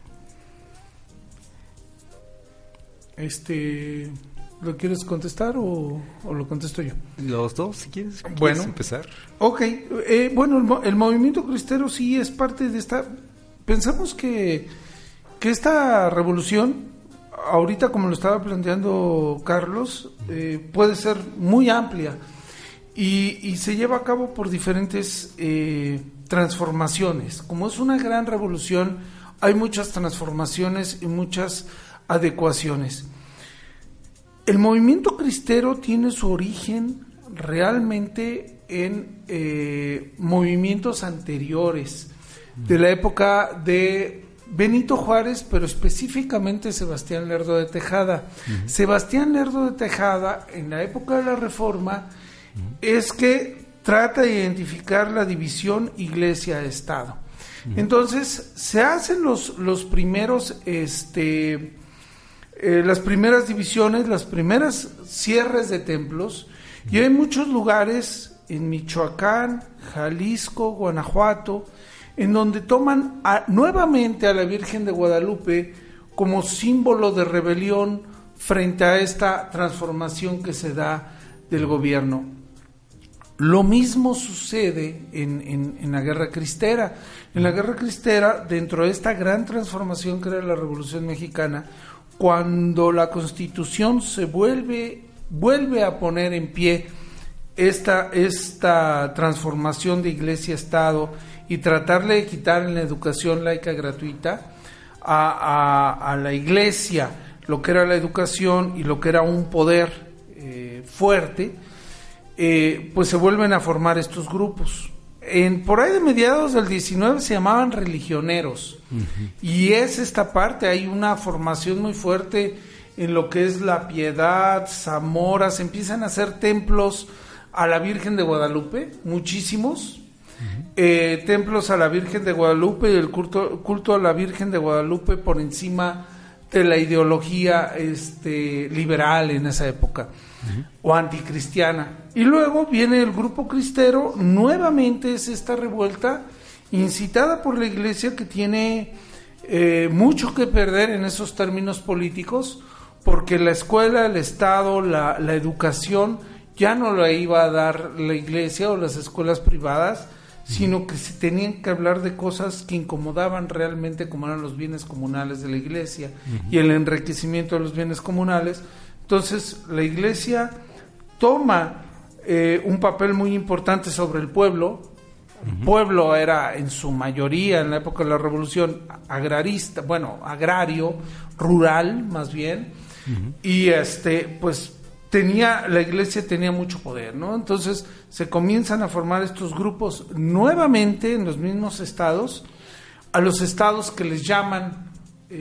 Este, ¿lo quieres contestar o, o lo contesto yo? Los dos, si quieres. Bueno, ¿Quieres empezar? Ok, eh, bueno, el, el movimiento cristero sí es parte de esta... Pensamos que, que esta revolución, ahorita como lo estaba planteando Carlos, eh, puede ser muy amplia y, y se lleva a cabo por diferentes eh, transformaciones. Como es una gran revolución, hay muchas transformaciones y muchas adecuaciones. El movimiento cristero tiene su origen realmente en eh, movimientos anteriores. de la época de Benito Juárez, pero específicamente Sebastián Lerdo de Tejada. Uh-huh. Sebastián Lerdo de Tejada, en la época de la Reforma, uh-huh. es que trata de identificar la división Iglesia-Estado. Uh-huh. Entonces, se hacen los, los primeros, este, eh, las primeras divisiones, las primeras cierres de templos, uh-huh. y hay muchos lugares en Michoacán, Jalisco, Guanajuato, en donde toman a, nuevamente a la Virgen de Guadalupe como símbolo de rebelión frente a esta transformación que se da del gobierno. Lo mismo sucede en, en, en la Guerra Cristera. En la Guerra Cristera, dentro de esta gran transformación que era la Revolución Mexicana, cuando la Constitución se vuelve, vuelve a poner en pie esta, esta transformación de Iglesia-Estado y tratarle de quitar en la educación laica gratuita a, a, a la Iglesia lo que era la educación y lo que era un poder eh, fuerte, eh, pues se vuelven a formar estos grupos. En, por ahí de mediados del diecinueve se llamaban religioneros, uh-huh. y es esta parte, hay una formación muy fuerte en lo que es La Piedad, Zamora, se empiezan a hacer templos a la Virgen de Guadalupe, muchísimos, uh-huh. eh, templos a la Virgen de Guadalupe y el culto, culto a la Virgen de Guadalupe por encima de la ideología este, liberal en esa época, uh-huh. o anticristiana. Y luego viene el grupo cristero, nuevamente es esta revuelta incitada por la Iglesia que tiene eh, mucho que perder en esos términos políticos, porque la escuela, el Estado, la, la educación ya no la iba a dar la Iglesia o las escuelas privadas, sino que se tenían que hablar de cosas que incomodaban realmente, como eran los bienes comunales de la Iglesia, uh-huh. y el enriquecimiento de los bienes comunales. Entonces la Iglesia toma eh, un papel muy importante sobre el pueblo. El uh-huh. pueblo era en su mayoría, en la época de la Revolución, agrarista, bueno, agrario, rural más bien, uh-huh. y este, pues tenía, la Iglesia tenía mucho poder, ¿no? Entonces se comienzan a formar estos grupos nuevamente en los mismos estados, a los estados que les llaman,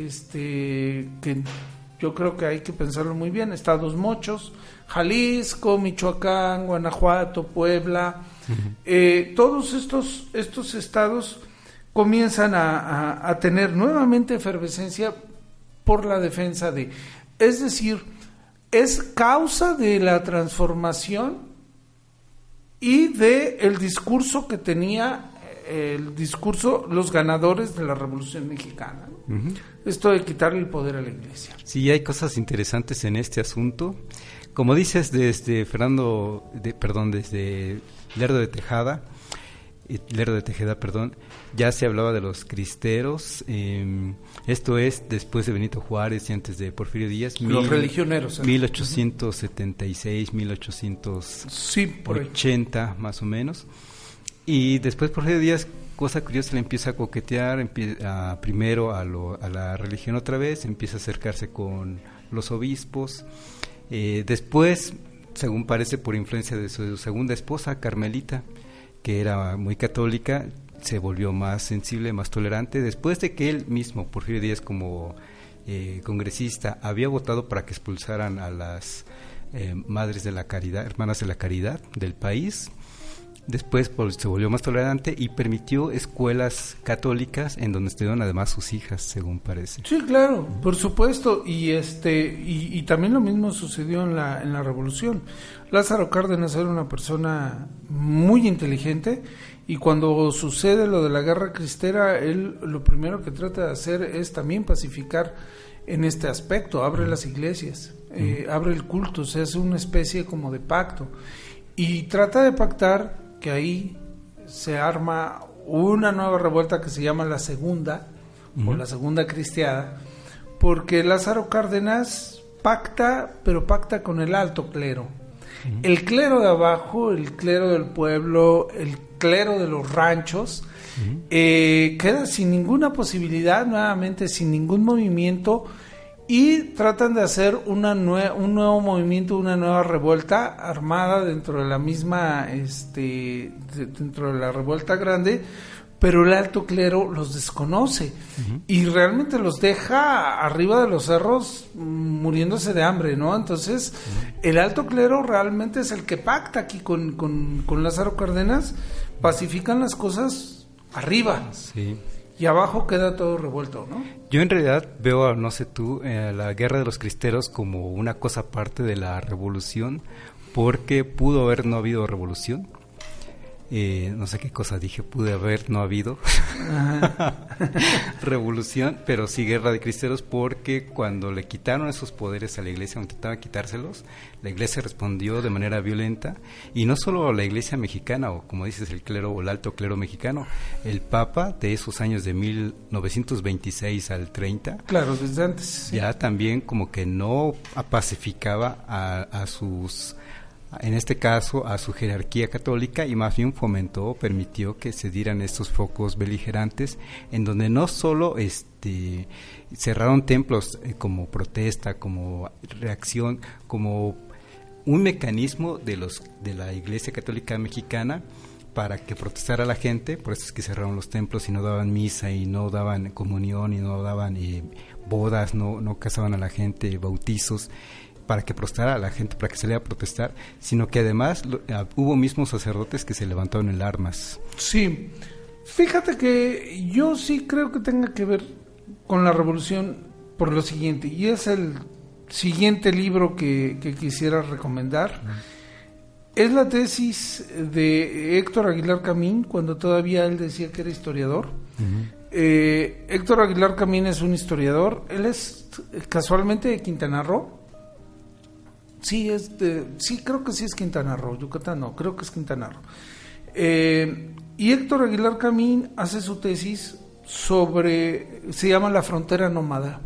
este, que yo creo que hay que pensarlo muy bien, estados mochos, Jalisco, Michoacán, Guanajuato, Puebla, uh-huh. eh, todos estos, estos estados comienzan a, a, a tener nuevamente efervescencia por la defensa de, es decir, es causa de la transformación y de el discurso que tenía el discurso los ganadores de la Revolución Mexicana, ¿no? Uh-huh. Esto de quitarle el poder a la Iglesia. Sí, hay cosas interesantes en este asunto. Como dices, desde Fernando, de, perdón, desde Lerdo de Tejada, Lerdo de Tejeda, perdón, ya se hablaba de los cristeros, eh, esto es después de Benito Juárez y antes de Porfirio Díaz. Los mil, religioneros. ¿eh? mil ochocientos setenta y seis, mil ochocientos ochenta, sí, más o menos. Y después Porfirio Díaz, cosa curiosa, le empieza a coquetear, empieza a, primero a, lo, a la religión otra vez, empieza a acercarse con los obispos. Eh, después, según parece, por influencia de su segunda esposa, Carmelita, que era muy católica, se volvió más sensible, más tolerante, después de que él mismo, Porfirio Díaz, como eh, congresista, había votado para que expulsaran a las eh, madres de la caridad, hermanas de la caridad del país. Después pues, se volvió más tolerante y permitió escuelas católicas en donde estudiaron además sus hijas, según parece. Sí, claro, por supuesto, y este y, y también lo mismo sucedió en la en la Revolución. Lázaro Cárdenas era una persona muy inteligente y cuando sucede lo de la Guerra Cristera, él lo primero que trata de hacer es también pacificar en este aspecto, abre las iglesias, eh, abre el culto, se hace una especie como de pacto y trata de pactar que ahí se arma una nueva revuelta que se llama la Segunda, uh-huh. o la Segunda Cristiada, porque Lázaro Cárdenas pacta, pero pacta con el alto clero. Uh-huh. El clero de abajo, el clero del pueblo, el clero de los ranchos, uh-huh. eh, queda sin ninguna posibilidad, nuevamente sin ningún movimiento, y tratan de hacer una nue- un nuevo movimiento, una nueva revuelta armada dentro de la misma, este, de, dentro de la revuelta grande, pero el alto clero los desconoce uh-huh. y realmente los deja arriba de los cerros muriéndose de hambre, ¿no? Entonces, uh-huh. el alto clero realmente es el que pacta aquí con, con, con Lázaro Cárdenas, pacifican las cosas arriba. Sí. Y abajo queda todo revuelto, ¿no? Yo en realidad veo, no sé tú, eh, la guerra de los cristeros como una cosa aparte de la revolución, porque pudo haber no habido revolución. Eh, no sé qué cosa dije, pude haber no habido revolución, pero sí guerra de cristeros, porque cuando le quitaron esos poderes a la iglesia, o intentaban quitárselos, la iglesia respondió de manera violenta, y no solo la iglesia mexicana, o como dices, el clero o el alto clero mexicano, el papa de esos años de mil novecientos veintiséis al treinta, claro, desde antes, ya sí. también como que no pacificaba a, a sus... en este caso a su jerarquía católica, y más bien fomentó, permitió que se dieran estos focos beligerantes en donde no solo este cerraron templos eh, como protesta, como reacción, como un mecanismo de los de la Iglesia Católica Mexicana para que protestara la gente. Por eso es que cerraron los templos y no daban misa y no daban comunión y no daban eh, bodas, no no casaban a la gente, bautizos, para que protestara a la gente, para que saliera a protestar, sino que además lo, uh, hubo mismos sacerdotes que se levantaron en armas. Sí, fíjate que yo sí creo que tenga que ver con la revolución por lo siguiente, y es el siguiente libro que, que quisiera recomendar. Uh-huh. Es la tesis de Héctor Aguilar Camín, cuando todavía él decía que era historiador. Uh-huh. Eh, Héctor Aguilar Camín es un historiador, él es casualmente de Quintana Roo. Sí, es de, sí, creo que sí es Quintana Roo, Yucatán no, creo que es Quintana Roo. Eh, y Héctor Aguilar Camín hace su tesis sobre, se llama La Frontera Nómada.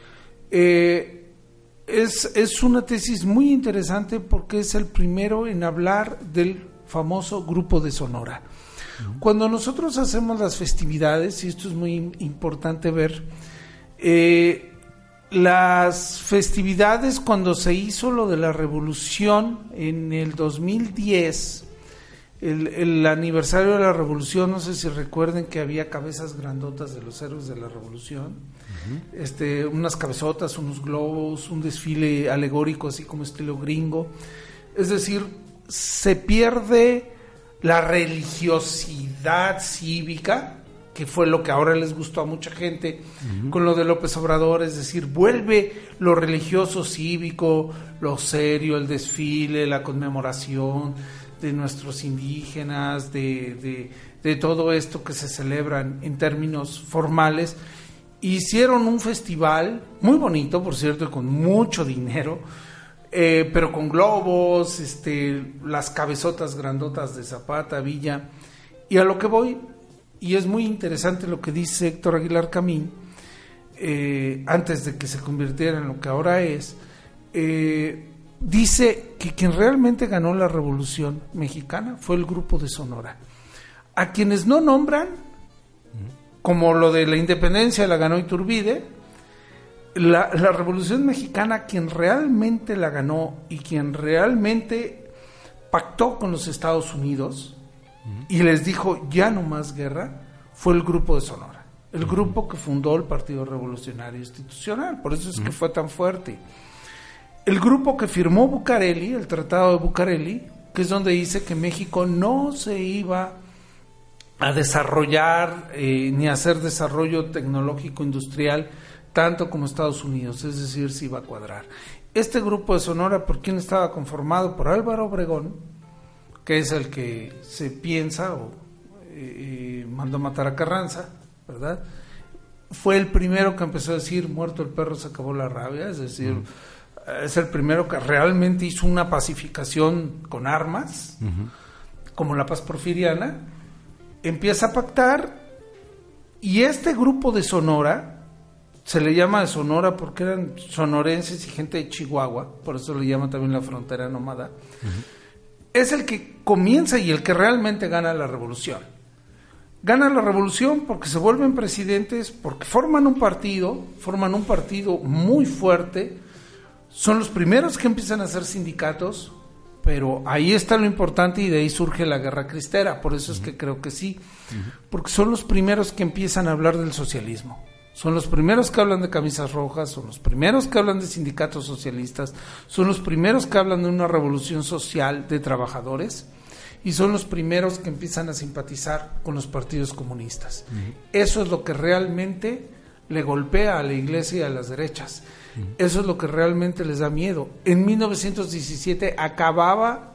Eh, es, es una tesis muy interesante porque es el primero en hablar del famoso Grupo de Sonora. Uh-huh. Cuando nosotros hacemos las festividades, y esto es muy importante ver, eh, las festividades cuando se hizo lo de la revolución en el dos mil diez, el, el aniversario de la revolución, no sé si recuerden que había cabezas grandotas de los héroes de la revolución, uh-huh. este, unas cabezotas, unos globos, un desfile alegórico así como estilo gringo. Es decir, se pierde la religiosidad cívica, que fue lo que ahora les gustó a mucha gente, uh-huh. con lo de López Obrador, es decir, vuelve lo religioso cívico, lo serio, el desfile, la conmemoración de nuestros indígenas, de, de, de todo esto que se celebran en términos formales. Hicieron un festival muy bonito, por cierto, y con mucho dinero, eh, pero con globos, este, las cabezotas grandotas de Zapata, Villa, y a lo que voy. Y es muy interesante lo que dice Héctor Aguilar Camín, eh, antes de que se convirtiera en lo que ahora es, eh, dice que quien realmente ganó la Revolución Mexicana fue el Grupo de Sonora. A quienes no nombran, como lo de la independencia la ganó Iturbide, la, la Revolución Mexicana, quien realmente la ganó y quien realmente pactó con los Estados Unidos y les dijo ya no más guerra, fue el Grupo de Sonora, el uh-huh. grupo que fundó el Partido Revolucionario Institucional. Por eso es uh-huh. que fue tan fuerte. El grupo que firmó Bucareli, el Tratado de Bucareli, que es donde dice que México no se iba a desarrollar eh, ni a hacer desarrollo tecnológico industrial tanto como Estados Unidos, es decir, se iba a cuadrar. Este Grupo de Sonora, ¿por quién estaba conformado? Por Álvaro Obregón, que es el que se piensa o eh, mandó matar a Carranza, ¿verdad? Fue el primero que empezó a decir, muerto el perro se acabó la rabia, es decir, uh-huh. es el primero que realmente hizo una pacificación con armas, uh-huh. como la paz porfiriana, empieza a pactar, y este Grupo de Sonora, se le llama de Sonora porque eran sonorenses y gente de Chihuahua, por eso le llama también la frontera nómada, uh-huh. es el que comienza y el que realmente gana la revolución. Gana la revolución porque se vuelven presidentes, porque forman un partido, forman un partido muy fuerte, son los primeros que empiezan a hacer sindicatos, pero ahí está lo importante y de ahí surge la guerra cristera, por eso es que creo que sí, porque son los primeros que empiezan a hablar del socialismo, son los primeros que hablan de camisas rojas, son los primeros que hablan de sindicatos socialistas, son los primeros que hablan de una revolución social de trabajadores, y son los primeros que empiezan a simpatizar con los partidos comunistas. Uh-huh. Eso es lo que realmente le golpea a la iglesia y a las derechas. Uh-huh. Eso es lo que realmente les da miedo. En mil novecientos diecisiete acababa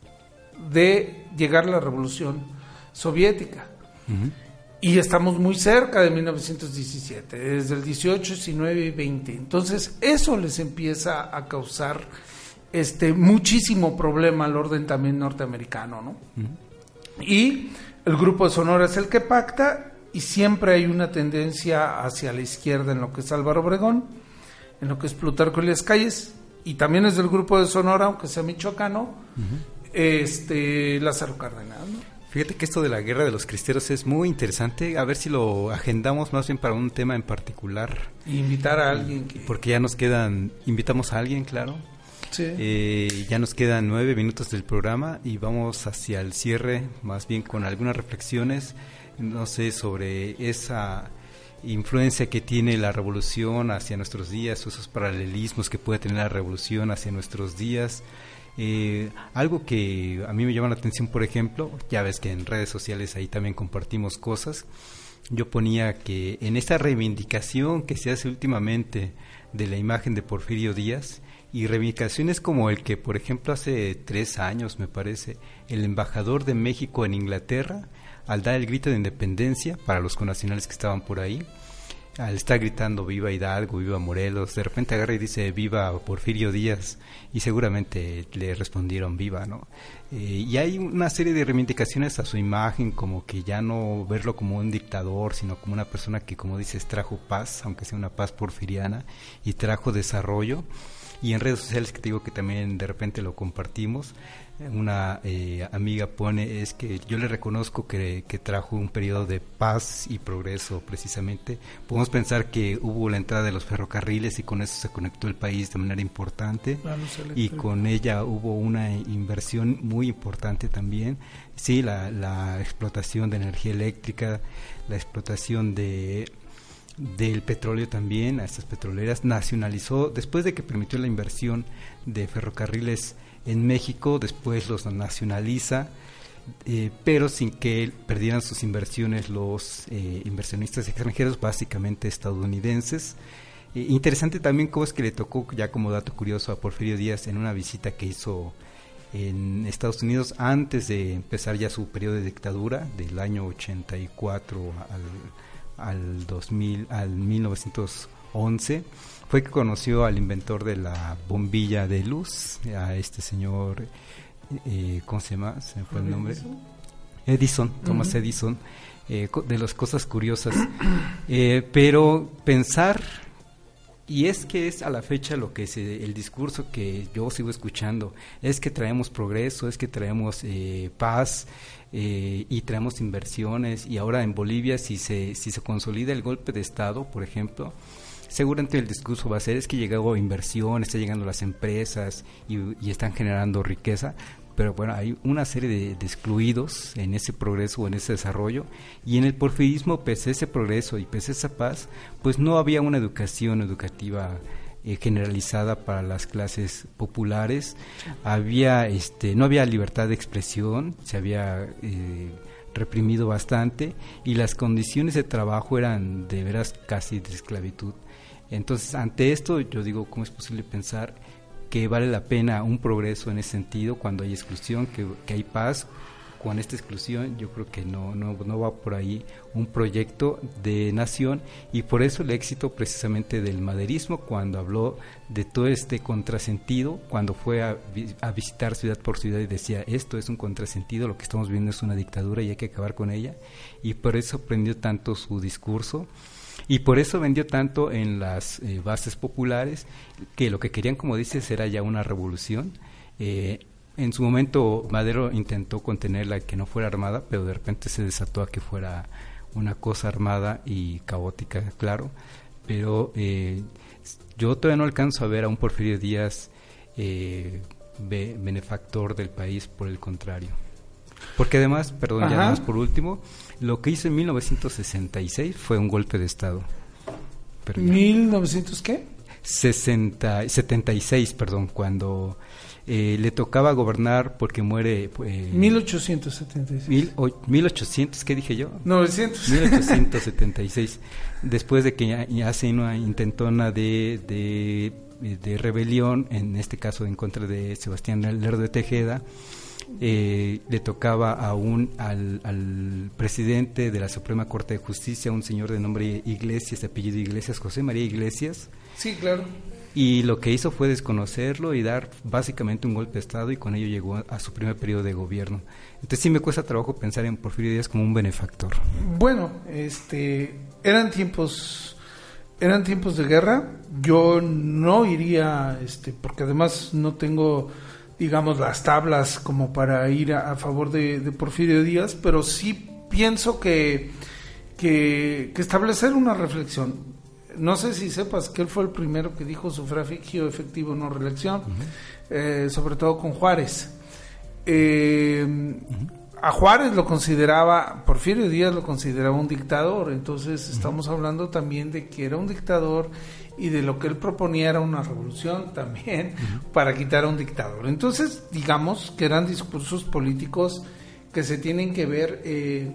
de llegar la revolución soviética. Uh-huh. Y estamos muy cerca de mil novecientos diecisiete, desde el dieciocho, diecinueve y veinte. Entonces, eso les empieza a causar este muchísimo problema al orden también norteamericano, ¿no? Uh-huh. Y el Grupo de Sonora es el que pacta, y siempre hay una tendencia hacia la izquierda en lo que es Álvaro Obregón, en lo que es Plutarco Elías Calles, y también es del Grupo de Sonora, aunque sea michoacano, uh-huh. este Lázaro Cárdenas, ¿no? Fíjate que esto de la guerra de los cristeros es muy interesante, a ver si lo agendamos más bien para un tema en particular. Y invitar a alguien que... Porque ya nos quedan, invitamos a alguien, claro. Sí. Eh, ya nos quedan nueve minutos del programa y vamos hacia el cierre, más bien con algunas reflexiones, no sé, sobre esa influencia que tiene la revolución hacia nuestros días, o esos paralelismos que puede tener la revolución hacia nuestros días. Eh, algo que a mí me llama la atención, por ejemplo, ya ves que en redes sociales ahí también compartimos cosas. Yo ponía que en esta reivindicación que se hace últimamente de la imagen de Porfirio Díaz, y reivindicaciones como el que, por ejemplo, hace tres años, me parece, el embajador de México en Inglaterra, al dar el grito de independencia para los connacionales que estaban por ahí, al estar gritando viva Hidalgo, viva Morelos, de repente agarra y dice viva Porfirio Díaz, y seguramente le respondieron viva, ¿no? Eh, y hay una serie de reivindicaciones a su imagen, como que ya no verlo como un dictador, sino como una persona que, como dices, trajo paz, aunque sea una paz porfiriana, y trajo desarrollo. Y en redes sociales, que te digo que también de repente lo compartimos, una eh, amiga pone, es que yo le reconozco que, que trajo un periodo de paz y progreso precisamente. Podemos pensar que hubo la entrada de los ferrocarriles y con eso se conectó el país de manera importante, y con ella hubo una inversión muy importante también. Sí, la, la explotación de energía eléctrica, la explotación de... del petróleo también, a estas petroleras, nacionalizó, después de que permitió la inversión de ferrocarriles en México, después los nacionaliza, eh, pero sin que perdieran sus inversiones los eh, inversionistas extranjeros, básicamente estadounidenses. Eh, interesante también cómo es que le tocó, ya como dato curioso, a Porfirio Díaz en una visita que hizo en Estados Unidos antes de empezar ya su periodo de dictadura, del año ochenta y cuatro al al dos mil, al mil novecientos once, fue que conoció al inventor de la bombilla de luz, a este señor, eh, ¿cómo se llama? ¿Se me fue el nombre? Edison, Thomas uh-huh. Edison, eh, de las cosas curiosas. Eh, pero pensar, y es que es a la fecha lo que es el discurso que yo sigo escuchando, es que traemos progreso, es que traemos eh, paz, Eh, y traemos inversiones, y ahora en Bolivia si se si se consolida el golpe de Estado, por ejemplo, seguramente el discurso va a ser es que llegó inversión, está llegando las empresas y, y están generando riqueza, pero bueno, hay una serie de, de excluidos en ese progreso o en ese desarrollo, y en el porfirismo, pese a ese progreso y pese a esa paz, pues no había una educación educativa Eh, generalizada para las clases populares. Había este no había libertad de expresión, se había eh, reprimido bastante, y las condiciones de trabajo eran de veras casi de esclavitud. Entonces, ante esto yo digo, ¿cómo es posible pensar que vale la pena un progreso en ese sentido cuando hay exclusión, que, que hay paz? Con esta exclusión yo creo que no, no, no va por ahí un proyecto de nación, y por eso el éxito precisamente del maderismo, cuando habló de todo este contrasentido, cuando fue a, a visitar ciudad por ciudad y decía, esto es un contrasentido, lo que estamos viendo es una dictadura y hay que acabar con ella, y por eso prendió tanto su discurso, y por eso vendió tanto en las eh, bases populares, que lo que querían, como dices, era ya una revolución. eh, en su momento Madero intentó contenerla, que no fuera armada, pero de repente se desató a que fuera una cosa armada y caótica, claro. Pero eh, yo todavía no alcanzo a ver a un Porfirio Díaz eh, be, benefactor del país, por el contrario. Porque además, perdón, Ajá. ya nada más por último, lo que hizo en mil novecientos sesenta y seis fue un golpe de Estado. Pero ¿mil novecientos qué? sesenta, setenta y seis, perdón, cuando eh, le tocaba gobernar porque muere... Eh, mil ochocientos setenta y seis. Mil, o, mil ochocientos, ¿qué dije yo? novecientos. mil ochocientos setenta y seis, después de que hace una intentona de, de, de rebelión, en este caso en contra de Sebastián Lerdo de Tejeda, eh, le tocaba a un, al, al presidente de la Suprema Corte de Justicia, un señor de nombre Iglesias, de apellido Iglesias, José María Iglesias. Sí, claro. Y lo que hizo fue desconocerlo y dar básicamente un golpe de Estado, y con ello llegó a, a su primer periodo de gobierno. Entonces sí me cuesta trabajo pensar en Porfirio Díaz como un benefactor. Bueno, este, eran tiempos, eran tiempos de guerra. Yo no iría, este, porque además no tengo, digamos, las tablas como para ir a, a favor de, de Porfirio Díaz, pero sí pienso que, que, que establecer una reflexión. No sé si sepas que él fue el primero que dijo sufragio efectivo, no reelección, uh-huh. eh, sobre todo con Juárez. Eh, uh-huh. A Juárez lo consideraba, Porfirio Díaz lo consideraba un dictador, entonces uh-huh. estamos hablando también de que era un dictador y de lo que él proponía era una revolución también uh-huh. para quitar a un dictador. Entonces, digamos que eran discursos políticos que se tienen que ver eh,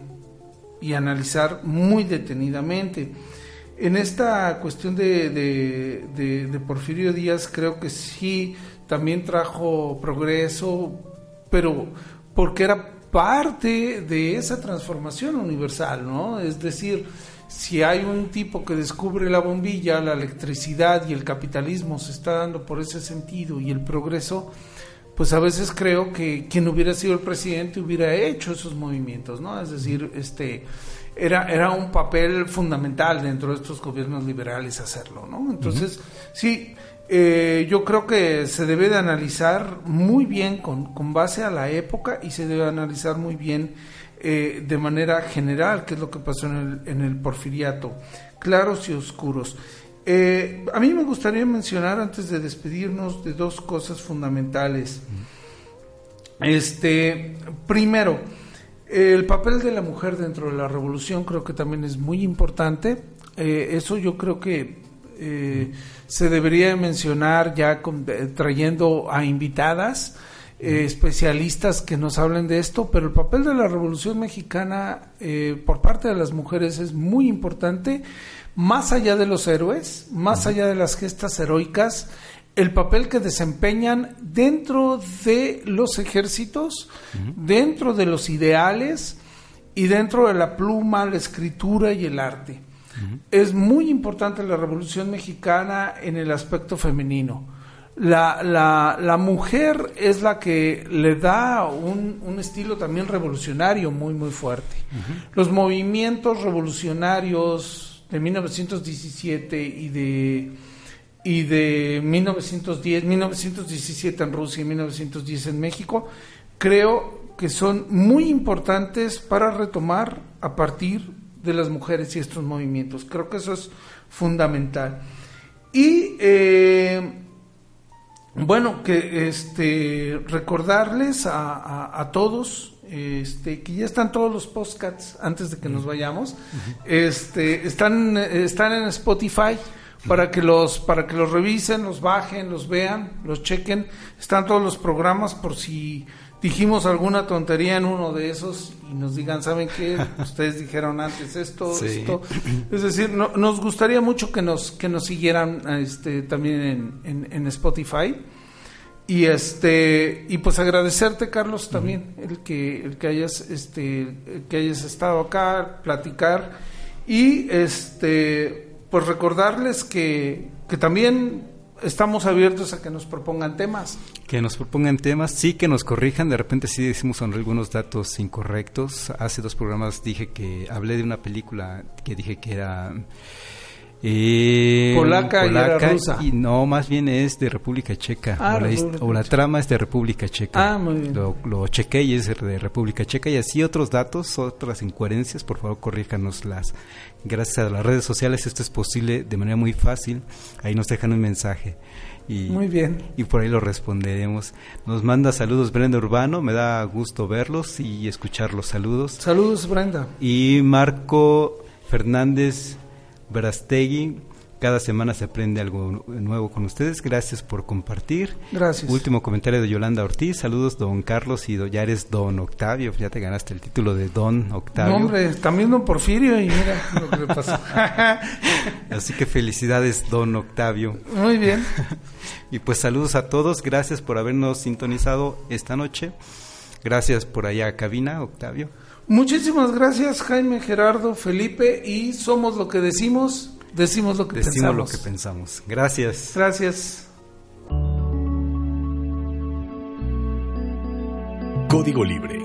y analizar muy detenidamente. En esta cuestión de, de, de, de Porfirio Díaz creo que sí también trajo progreso, pero porque era parte de esa transformación universal, ¿no? Es decir, si hay un tipo que descubre la bombilla, la electricidad y el capitalismo se está dando por ese sentido y el progreso, pues a veces creo que quien hubiera sido el presidente hubiera hecho esos movimientos, ¿no? Es decir, este... Era, era un papel fundamental dentro de estos gobiernos liberales hacerlo, ¿no? Entonces, uh-huh. sí, eh, yo creo que se debe de analizar muy bien con, con base a la época y se debe analizar muy bien eh, de manera general qué es lo que pasó en el, en el porfiriato, claros y oscuros. Eh, a mí me gustaría mencionar, antes de despedirnos, de dos cosas fundamentales. Uh-huh. Este, primero, el papel de la mujer dentro de la revolución creo que también es muy importante. Eh, eso yo creo que eh, se debería mencionar ya con, eh, trayendo a invitadas, eh, especialistas que nos hablen de esto, pero el papel de la Revolución Mexicana eh, por parte de las mujeres es muy importante, más allá de los héroes, más allá de las gestas heroicas, el papel que desempeñan dentro de los ejércitos, uh-huh. dentro de los ideales y dentro de la pluma, la escritura y el arte. Uh-huh. Es muy importante la Revolución Mexicana en el aspecto femenino. La, la, la mujer es la que le da un, un estilo también revolucionario muy, muy fuerte. Uh-huh. Los movimientos revolucionarios de mil novecientos diecisiete y de... y de mil novecientos diez, mil novecientos diecisiete en Rusia y mil novecientos diez en México, creo que son muy importantes para retomar a partir de las mujeres y estos movimientos. Creo que eso es fundamental. Y eh, bueno, que este recordarles a, a, a todos este que ya están todos los podcasts antes de que nos vayamos. Uh-huh. Este están están en Spotify. Para que los para que los revisen, los bajen, los vean, los chequen. Están todos los programas por si dijimos alguna tontería en uno de esos y nos digan, ¿saben qué? Ustedes dijeron antes esto, sí. esto. Es decir, no, nos gustaría mucho que nos que nos siguieran este también en, en, en Spotify. Y este y pues agradecerte, Carlos, también uh-huh. el que el que hayas este el que hayas estado acá, platicar y este pues recordarles que, que también estamos abiertos a que nos propongan temas. Que nos propongan temas, sí, que nos corrijan, de repente sí decimos algunos datos incorrectos. Hace dos programas dije que, hablé de una película que dije que era Eh, Polaca, polaca y era rusa. Y no, más bien es de República Checa. Ah, o, la, República o la Checa. trama es de República Checa. Ah, muy bien. Lo, lo chequé y es de República Checa. Y así otros datos, otras incoherencias, por favor corríjanoslas. Gracias a las redes sociales esto es posible de manera muy fácil. Ahí nos dejan un mensaje. Y, muy bien. Y por ahí lo responderemos. Nos manda saludos Brenda Urbano, me da gusto verlos y escuchar los saludos. Saludos, Brenda. Y Marco Fernández Verastegui, cada semana se aprende algo nuevo con ustedes, gracias por compartir. Gracias. Último comentario de Yolanda Ortiz, saludos don Carlos y do, ya eres don Octavio, ya te ganaste el título de don Octavio. No, hombre, también don Porfirio y mira lo que le pasó. Así que felicidades don Octavio. Muy bien. Y pues saludos a todos, gracias por habernos sintonizado esta noche, gracias por allá a cabina, Octavio. Muchísimas gracias, Jaime, Gerardo, Felipe, y somos lo que decimos, decimos lo que decimos pensamos. lo que pensamos. Gracias. Gracias. Código Libre.